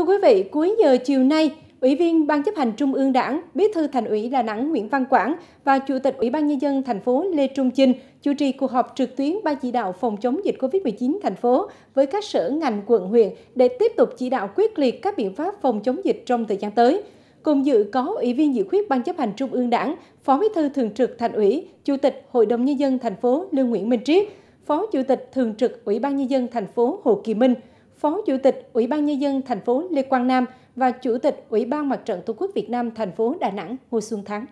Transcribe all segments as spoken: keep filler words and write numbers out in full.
quý vị, cuối giờ chiều nay, Ủy viên Ban chấp hành Trung ương Đảng, Bí thư Thành ủy Đà Nẵng Nguyễn Văn Quảng và Chủ tịch Ủy ban Nhân dân thành phố Lê Trung Chinh chủ trì cuộc họp trực tuyến Ban chỉ đạo phòng chống dịch Covid mười chín thành phố với các sở ngành quận huyện để tiếp tục chỉ đạo quyết liệt các biện pháp phòng chống dịch trong thời gian tới. Cùng dự có Ủy viên dự khuyết Ban chấp hành Trung ương Đảng, Phó Bí thư Thường trực Thành ủy, Chủ tịch Hội đồng Nhân dân thành phố Lương Nguyễn Minh Triết, Phó Chủ tịch Thường trực Ủy ban Nhân dân thành phố Hồ Kỳ Minh, Phó Chủ tịch Ủy ban Nhân dân thành phố Lê Quang Nam và Chủ tịch Ủy ban Mặt trận Tổ quốc Việt Nam thành phố Đà Nẵng Ngô Xuân Thắng.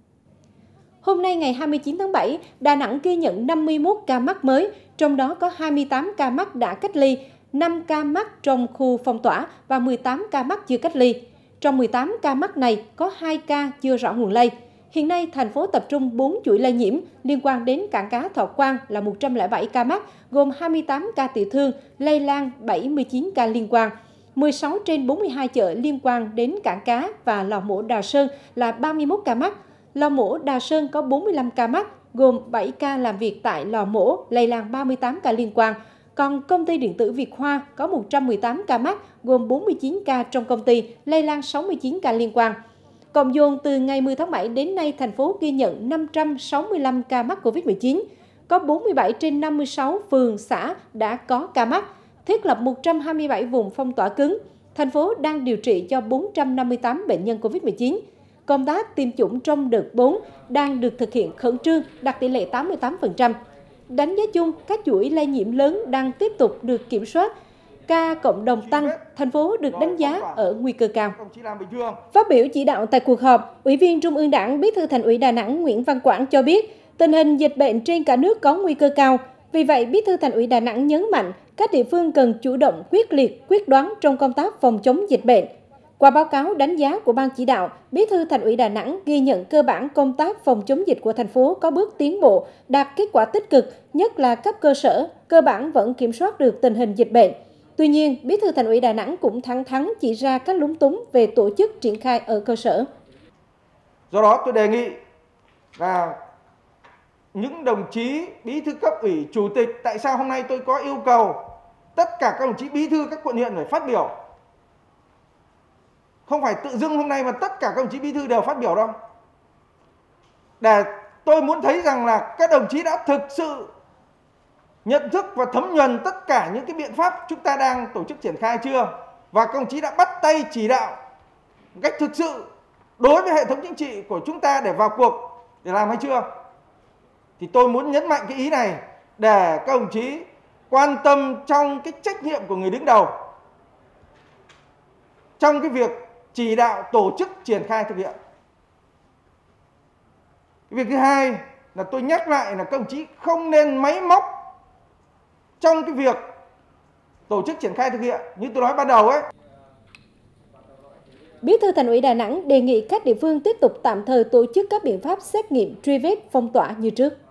Hôm nay ngày hai mươi chín tháng bảy, Đà Nẵng ghi nhận năm mươi mốt ca mắc mới, trong đó có hai mươi tám ca mắc đã cách ly, năm ca mắc trong khu phong tỏa và mười tám ca mắc chưa cách ly. Trong mười tám ca mắc này có hai ca chưa rõ nguồn lây. Hiện nay, thành phố tập trung bốn chuỗi lây nhiễm liên quan đến cảng cá Thọ Quang là một trăm lẻ bảy ca mắc, gồm hai mươi tám ca tiểu thương, lây lan bảy mươi chín ca liên quan. mười sáu trên bốn mươi hai chợ liên quan đến cảng cá và lò mổ Đà Sơn là ba mươi mốt ca mắc. Lò mổ Đà Sơn có bốn mươi lăm ca mắc, gồm bảy ca làm việc tại lò mổ, lây lan ba mươi tám ca liên quan. Còn công ty điện tử Việt Hoa có một trăm mười tám ca mắc, gồm bốn mươi chín ca trong công ty, lây lan sáu mươi chín ca liên quan. Cộng dồn từ ngày mười tháng bảy đến nay, thành phố ghi nhận năm trăm sáu mươi lăm ca mắc Covid mười chín. Có bốn mươi bảy trên năm mươi sáu phường, xã đã có ca mắc, thiết lập một trăm hai mươi bảy vùng phong tỏa cứng. Thành phố đang điều trị cho bốn trăm năm mươi tám bệnh nhân Covid mười chín. Công tác tiêm chủng trong đợt bốn đang được thực hiện khẩn trương, đạt tỷ lệ tám mươi tám phần trăm. Đánh giá chung, các chuỗi lây nhiễm lớn đang tiếp tục được kiểm soát. Ca cộng đồng tăng, thành phố được đánh giá ở nguy cơ cao. Phát biểu chỉ đạo tại cuộc họp, Ủy viên Trung ương Đảng, Bí thư Thành ủy Đà Nẵng Nguyễn Văn Quảng cho biết tình hình dịch bệnh trên cả nước có nguy cơ cao. Vì vậy, Bí thư Thành ủy Đà Nẵng nhấn mạnh các địa phương cần chủ động, quyết liệt, quyết đoán trong công tác phòng chống dịch bệnh. Qua báo cáo đánh giá của Ban chỉ đạo, Bí thư Thành ủy Đà Nẵng ghi nhận cơ bản công tác phòng chống dịch của thành phố có bước tiến bộ, đạt kết quả tích cực, nhất là cấp cơ sở, cơ bản vẫn kiểm soát được tình hình dịch bệnh. Tuy nhiên, Bí thư Thành ủy Đà Nẵng cũng thẳng thắn chỉ ra các lúng túng về tổ chức triển khai ở cơ sở. Do đó, tôi đề nghị là những đồng chí bí thư cấp ủy, chủ tịch, tại sao hôm nay tôi có yêu cầu tất cả các đồng chí bí thư các quận huyện phải phát biểu. Không phải tự dưng hôm nay mà tất cả các đồng chí bí thư đều phát biểu đâu. Để tôi muốn thấy rằng là các đồng chí đã thực sự nhận thức và thấm nhuần tất cả những cái biện pháp chúng ta đang tổ chức triển khai chưa? Và các đồng chí đã bắt tay chỉ đạo một cách thực sự đối với hệ thống chính trị của chúng ta để vào cuộc để làm hay chưa? Thì tôi muốn nhấn mạnh cái ý này để các đồng chí quan tâm trong cái trách nhiệm của người đứng đầu trong cái việc chỉ đạo tổ chức triển khai thực hiện. Cái việc thứ hai là tôi nhắc lại là các đồng chí không nên máy móc trong cái việc tổ chức triển khai thực hiện như tôi nói ban đầu ấy. Bí thư Thành ủy Đà Nẵng đề nghị các địa phương tiếp tục tạm thời tổ chức các biện pháp xét nghiệm truy vết phong tỏa như trước.